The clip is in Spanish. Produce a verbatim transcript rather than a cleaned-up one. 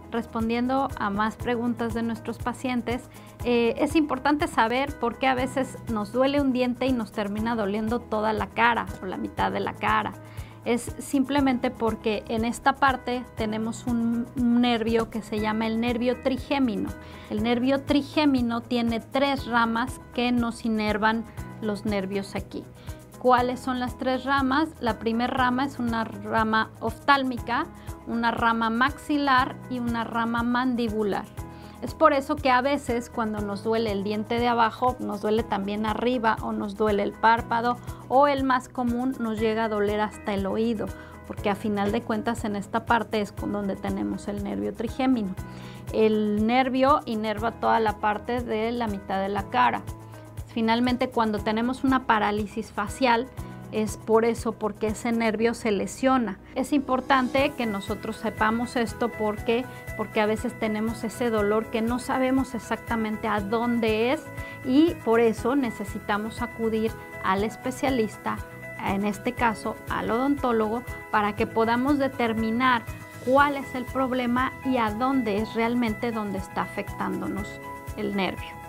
respondiendo a más preguntas de nuestros pacientes, eh, es importante saber por qué a veces nos duele un diente y nos termina doliendo toda la cara o la mitad de la cara. Es simplemente porque en esta parte tenemos un, un nervio que se llama el nervio trigémino. El nervio trigémino tiene tres ramas que nos inervan los nervios aquí. ¿Cuáles son las tres ramas? La primera rama es una rama oftálmica, una rama maxilar y una rama mandibular. Es por eso que a veces cuando nos duele el diente de abajo, nos duele también arriba o nos duele el párpado, o el más común nos llega a doler hasta el oído, porque a final de cuentas en esta parte es donde tenemos el nervio trigémino. El nervio inerva toda la parte de la mitad de la cara. Finalmente, cuando tenemos una parálisis facial, es por eso, porque ese nervio se lesiona. Es importante que nosotros sepamos esto porque, porque a veces tenemos ese dolor que no sabemos exactamente a dónde es y por eso necesitamos acudir al especialista, en este caso al odontólogo, para que podamos determinar cuál es el problema y a dónde es realmente donde está afectándonos el nervio.